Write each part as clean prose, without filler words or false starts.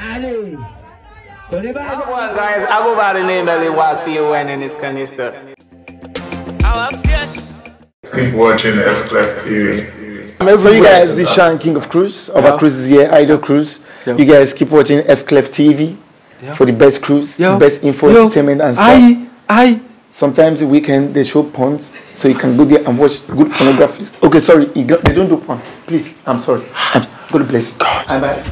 Dale. Come on, guys, I go by the name of CON and it's canister. Keep watching Fklef TV. So you guys, this Sean King of Cruise, our cruise is here, Idol Cruise. You guys keep watching Fklef TV for the best cruise, the best info, entertainment and stuff. Sometimes the weekend they show porns, so you can go there and watch good pornography. Okay, sorry, they don't do porn. Please, I'm sorry. God bless you. Bye.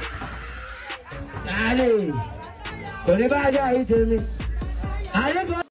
Dale. Don't ever die to me.